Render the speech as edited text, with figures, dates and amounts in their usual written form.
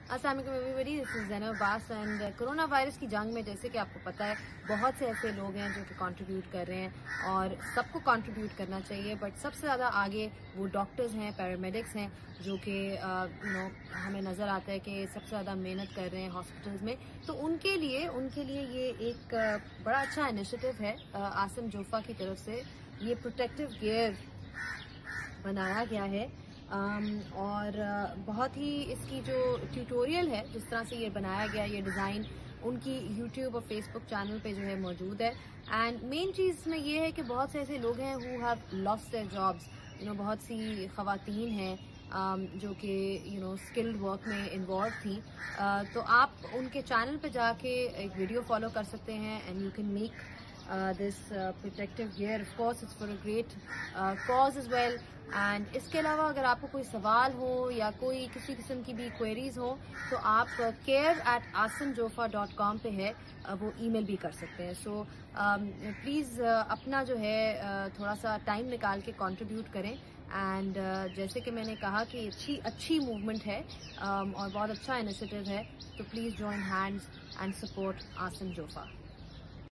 السلام علیکم every this is Zainab Abbas and corona virus کی جنگ میں جیسے کہ آپ کو پتہ ہے بہت سے ایسے لوگ ہیں جو کہ کنٹریبیوٹ کر رہے ہیں اور سب کو کنٹریبیوٹ کرنا چاہیے، بٹ سب سے زیادہ آگے وہ ڈاکٹرز ہیں، پیرامیڈکس ہیں، جو کہ ہمیں نظر آتا ہے کہ سب سے زیادہ محنت کر رہے ہیں ہاسپٹلز میں. تو ان کے لیے یہ ایک بڑا اچھا انیشیٹو ہے عاصم جوفا کی طرف سے. یہ پروٹیکٹیو گیئر بنایا گیا ہے اور بہت ہی اس کی جو ٹیوٹوریل ہے جس طرح سے یہ بنایا گیا، یہ ڈیزائن ان کی یوٹیوب اور فیس بک چینل پہ جو ہے موجود ہے. اینڈ مین چیز اس میں یہ ہے کہ بہت سے ایسے لوگ ہیں who have lost their jobs. بہت سی خواتین ہیں جو کہ اسکلڈ ورک میں انوالو تھیں، تو آپ ان کے چینل پہ جا کے ایک ویڈیو فالو کر سکتے ہیں and you can make this protective gear. Of course it's for a great cause as well. And اس کے علاوہ اگر آپ کو کوئی سوال ہو یا کوئی کسی قسم کی بھی کوئریز ہو تو آپ care@asimjofa.com پہ ہے وہ ای میل بھی کر سکتے ہیں. سو پلیز اپنا جو ہے تھوڑا سا ٹائم نکال کے کنٹریبیوٹ کریں. اینڈ جیسے کہ میں نے کہا کہ اچھی موومنٹ ہے اور بہت اچھا انیشیٹو ہے، تو please join hands and support Asim جوفا.